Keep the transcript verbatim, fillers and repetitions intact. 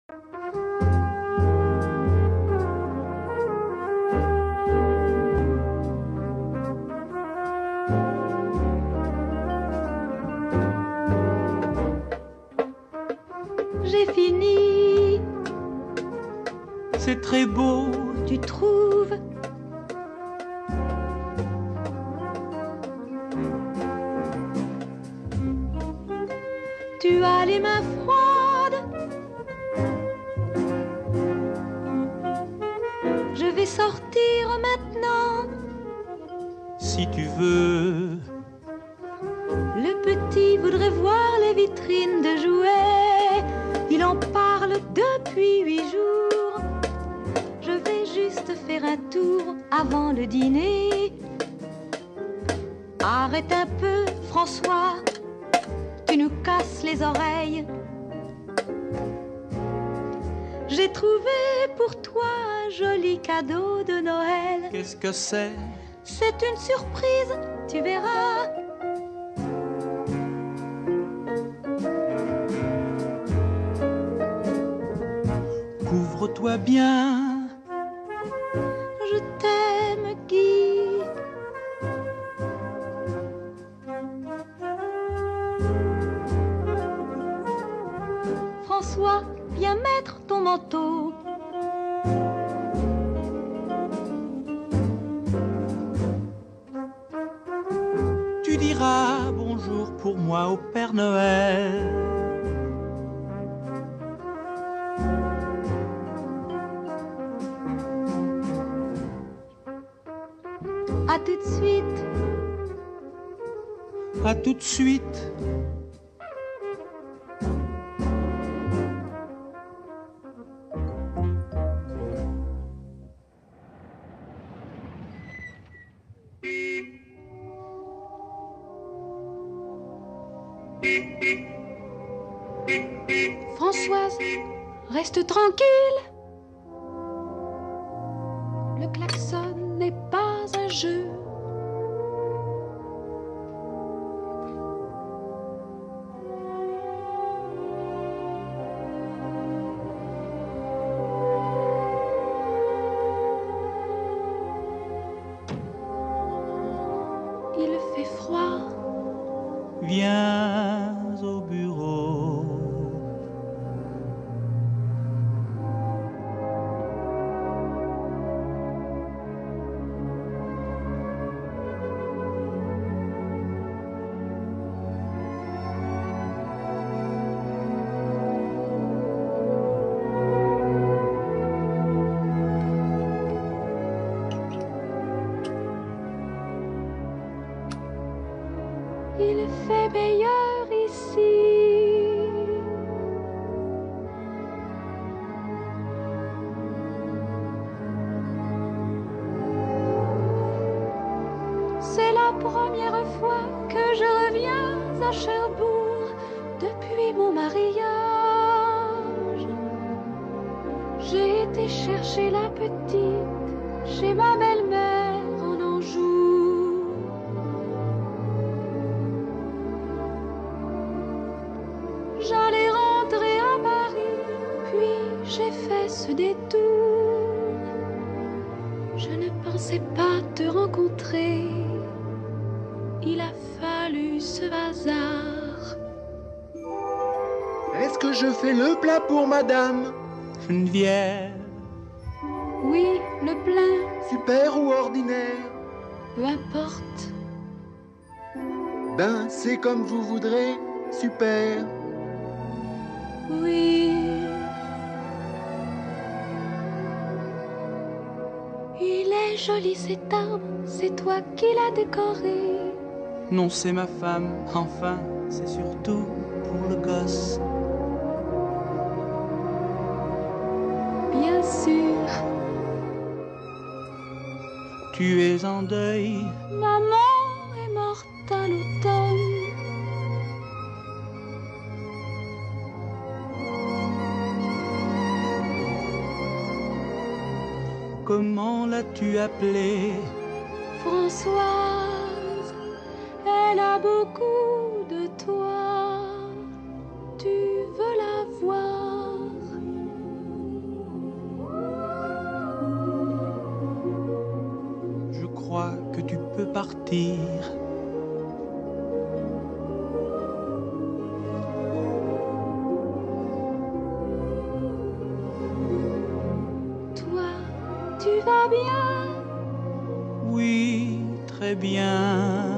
J'ai fini. C'est très beau, tu trouves? Tu as les mains froides. Je vais sortir maintenant. Si tu veux. Le petit voudrait voir les vitrines de jouets. Il en parle depuis huit jours. Je vais juste faire un tour avant le dîner. Arrête un peu, François. Tu nous casses les oreilles. J'ai trouvé pour toi un joli cadeau de Noël. Qu'est-ce que c'est? C'est une surprise, tu verras. Couvre-toi bien. Je t'aime, Guy. François, viens mettre ton manteau. Tu diras bonjour pour moi au Père Noël. À tout de suite. À tout de suite. Françoise, reste tranquille. Le klaxon n'est pas un jeu. Il fait froid. Viens au bureau. Il fait meilleur ici. C'est la première fois que je reviens à Cherbourg depuis mon mariage. J'ai été chercher la petite chez ma belle-mère en Anjou. J'allais rentrer à Paris, puis j'ai fait ce détour. Je ne pensais pas te rencontrer. Il a fallu ce hasard. Est-ce que je fais le plat pour madame? Geneviève. Oui, le plein, Super ou ordinaire? peu importe. Ben, c'est comme vous voudrez. Super. Oui. Il est joli cet arbre, c'est toi qui l'as décoré. Non, c'est ma femme. Enfin, c'est surtout pour le gosse. Bien sûr. Tu es en deuil. Maman est morte à l'automne. Comment l'as-tu appelée? Françoise, elle a beaucoup de toi. Tu veux la voir? peux partir. Tu vas bien? Oui, très bien.